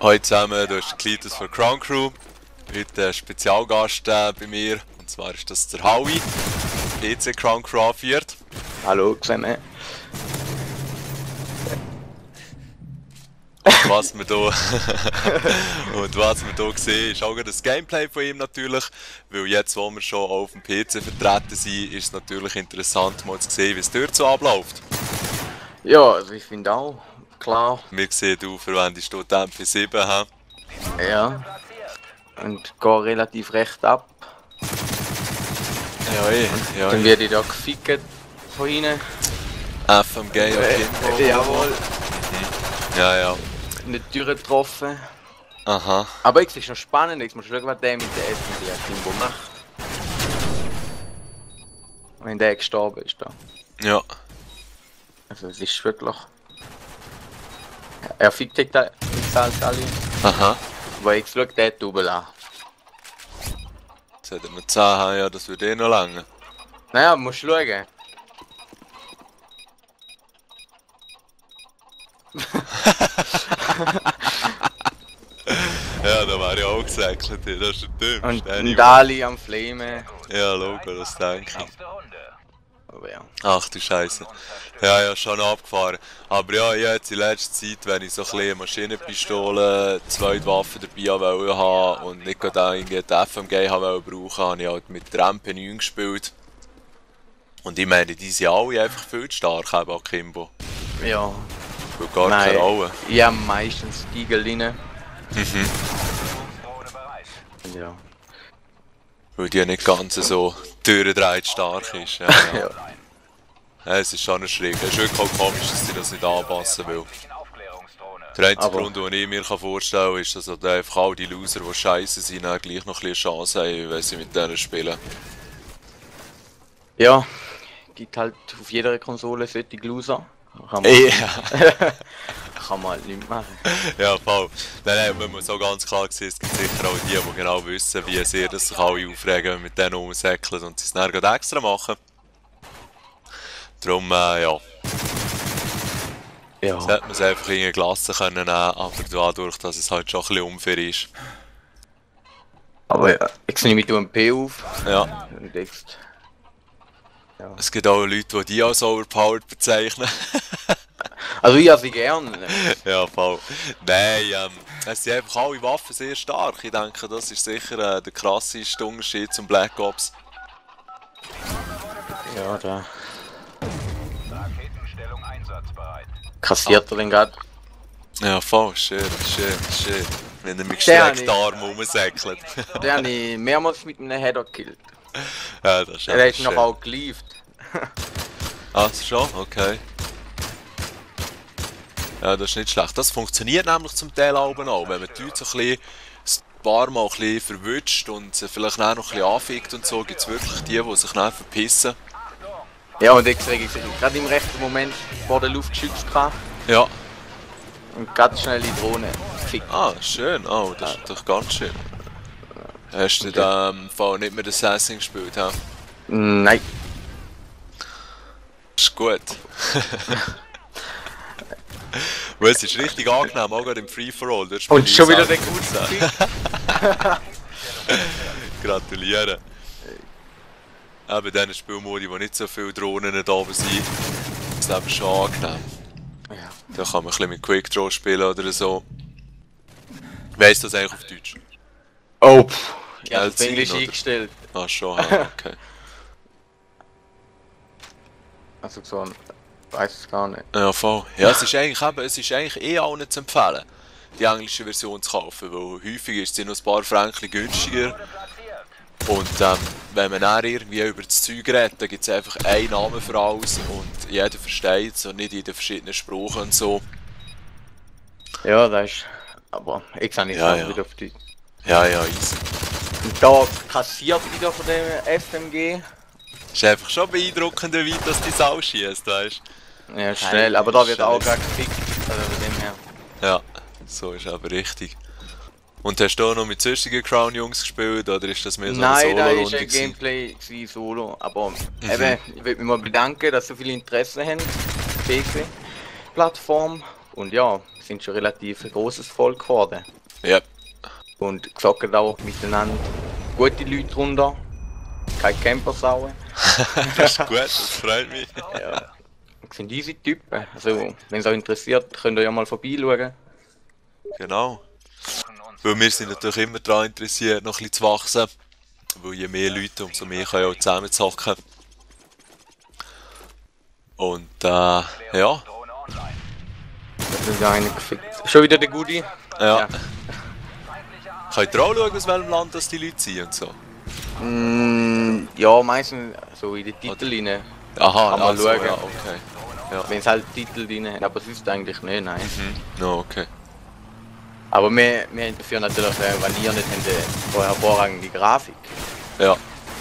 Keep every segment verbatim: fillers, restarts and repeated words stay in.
Hallo zusammen, du bist Klitus von Crown Crew. Heute ein Spezialgast äh, bei mir, und zwar ist das der Howie, P C Crown Crew anführt. Hallo zusammen. Und was wir hier und was wir hier sehen, ist auch das Gameplay von ihm natürlich, weil jetzt, wo wir schon auf dem P C vertreten sind, ist es natürlich interessant mal zu sehen, wie es dort so abläuft. Ja, also ich finde auch, klar. Wir sehen, du verwendest hier die M P sieben. He? Ja. Und gehe relativ recht ab. Ja, eh. Ja, Dann eh. werde ich da gefickt von ihnen. F M G auf jeden Fall. Äh, jawohl. Ja, ja. Nicht durchgetroffen. Aha. Aber ich ist noch spannend, ich muss schauen, was der mit der S M G Kimbo macht. Wenn der gestorben ist da. Ja. Also es ist wirklich... Er fickt sich da mit alle. Aha. Aber ich schau den Double an. Jetzt hätten wir zehn haben, ja, das würde eh noch lange. Naja, musst schauen. Ja, da wäre ich auch gesäckelt, das ist der Und Dümmste. ein Dali am Flamen. Ja, Logo, das denke ich. Aber ja. Ach du Scheiße. Ja, ja, schon abgefahren. Aber ja, jetzt in letzter Zeit, wenn ich so ein bisschen Maschinenpistole, zwei Waffen dabei wollte haben und nicht gerade irgendwie die F M G wollte brauchen, habe ich halt mit der M P neun gespielt. Und ich meine, die sind alle einfach viel zu stark, eben Akimbo. Ja. Spielt gar keine Rolle. Ja, meistens Stiegel rein. Mhm. Ja. Weil die nicht ganz so durchdreht stark ist. Ja, ja. Ja. Ja, es ist schon schräg. Es ist wirklich auch komisch, dass sie das nicht anpassen will. Der einzige Aber Grund, den ich mir vorstellen kann, ist, dass halt einfach all die Loser, die scheiße sind, dann gleich noch ein bisschen Chance haben, wenn sie mit denen spielen. Ja, gibt halt auf jeder Konsole solche Loser. Kann man, Ja. kann man halt nicht machen. Ja, voll. Nein, nein, wenn man so ganz klar sieht, es gibt sicher auch die, die genau wissen, wie sehr das sich alle aufregen, mit denen rumsäckeln und sie es dann gerade extra machen. Darum, äh, ja. Ja. Jetzt hätte man es einfach in eine Klasse können nehmen, aber dadurch, dass es halt schon ein bisschen unfair ist. Aber ja, jetzt nehme ich U M P auf. Ja. Und jetzt... Ja. Es gibt auch Leute, die die als overpowered bezeichnen. Also ich habe sie gern. Ja, voll. Nein, ähm, es sind einfach alle Waffen sehr stark. Ich denke, das ist sicher äh, der krasseste Unterschied zum Black Ops. Ja, da. Kassiert er den gerade? Ja, voll, schön, schön, schön. Wenn er mit Der gestreckten Armen rumsäckelt. Den habe ich mehrmals mit einem Header gekillt. Ja, das ist Er ist schön. noch auch geliefert. Ah, schon? Okay. Ja, das ist nicht schlecht. Das funktioniert nämlich zum Teil auch, wenn man die Leute so ein bisschen ein paar Mal ein bisschen verwünscht und sie vielleicht auch noch ein bisschen anfickt und so, gibt es wirklich die, die sich dann verpissen. Ja, und jetzt kriege ich sich gerade im rechten Moment vor der Luft geschützt gehabt. Ja. Und ganz schnell die Drohne gefickt. Ah, schön. Oh, das ist natürlich ganz schön. Hast du okay. Den Fall nicht mit Assassin gespielt? He? Nein. Ist gut. Weil es ist richtig angenehm, auch gerade im Free-for-All. Und schon wieder der gute. Gratulieren. Eben diesen Spielmodi, wo nicht so viele Drohnen da oben sind, ist es eben schon angenehm. Ja. Da kann man ein bisschen mit Quick Draw spielen oder so. Weiss das eigentlich auf Deutsch? Oh, pff. Ja, das Englisch oder? Eingestellt. Ah, schon, ja, okay. Also so ein... Weiß es gar nicht. Ja, voll. Ja, es ist eigentlich eben, es ist eigentlich eh auch nicht zu empfehlen, die englische Version zu kaufen, weil häufig ist sie noch ein paar Franken günstiger. Und ähm, wenn man dann irgendwie über das Zeug redet, dann gibt es einfach einen Namen für alles und jeder versteht es und nicht in den verschiedenen Sprachen und so. Ja, das ist... Aber ich kann nicht ja, sagen, ja. wieder auf die... Ja, ja, easy. Und da kassiert wieder von dem F M G. Ist einfach schon beeindruckend, wie weit das die Sau schießt, weißt du? Ja, schnell, aber da wird auch gerade gefickt, also von dem her. Ja, so ist aber richtig. Und hast du auch noch mit sonstigen Crown-Jungs gespielt, oder ist das mehr so eine Solo-Runde? Nein, da ist ein Gameplay gewesen, Solo, aber mhm. eben, ich würde mich mal bedanken, dass so viel Interesse haben, P C-Plattform, und ja, sind schon relativ ein grosses Volk geworden. Ja. Und zocken auch miteinander gute Leute runter, keine Campersauen. Das ist gut, das freut mich. Ja, das sind easy Typen. Also, wenn es euch interessiert, könnt ihr ja mal vorbeischauen. Genau. Weil wir sind natürlich immer daran interessiert, noch ein bisschen zu wachsen. Weil je mehr Leute, umso mehr können auch zusammen zocken. Und äh, ja. Das ist ja einer gefickt. Schon wieder der Goodie? Ja. Ja. Könnt ihr auch schauen, aus welchem Land das die Leute sind und so? Mm, ja, meistens so in den Titel rein. Aha, Kann man also, schauen. ja, okay. Ja. Wenn es halt Titel drin hat, aber sonst eigentlich nicht, nein. Mhm. No, okay. Aber wir, wir haben dafür natürlich, äh, wenn ihr nicht habt, äh, eine hervorragende Grafik. Ja.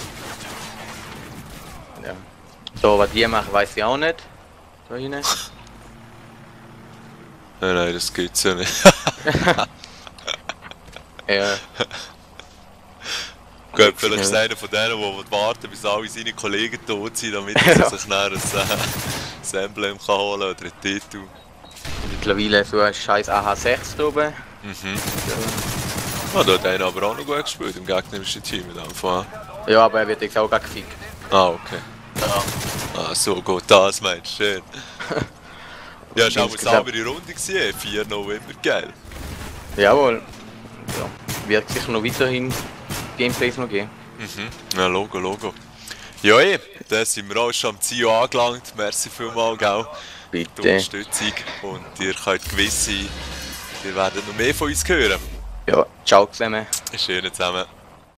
Ja. So, was die machen, weiß ich auch nicht. Da rein. Nein, nein, das geht's ja nicht. Ja. Gut, vielleicht ist einer von denen, der warten, bis alle seine Kollegen tot sind, damit er Ja. sich dann ein, äh, ein Emblem kann holen oder einen Titel. Mittlerweile so ein scheiß A H sechs da oben. Mhm. Ah, da hat einer aber auch noch gut gespielt im gegnerischen Team in dem Fall. Ja, aber er wird jetzt auch gar gefickt. Ah, okay. Ja. Ah, so gut, das meinst du, schön. Ja, es war auch eine Insgesamt- saubere Runde, gewesen, vier noch immer geil. Jawohl. Ja. Wird sicher noch weiterhin Gameplays noch geben. Mhm, ja, Logo, Logo. Ja, eh, dann sind wir auch schon am Ziel angelangt. Merci vielmals, gell, die Bitte. Unterstützung. Und ihr könnt gewiss sein, ihr werdet noch mehr von uns hören. Ja, ciao zusammen. Schön zusammen.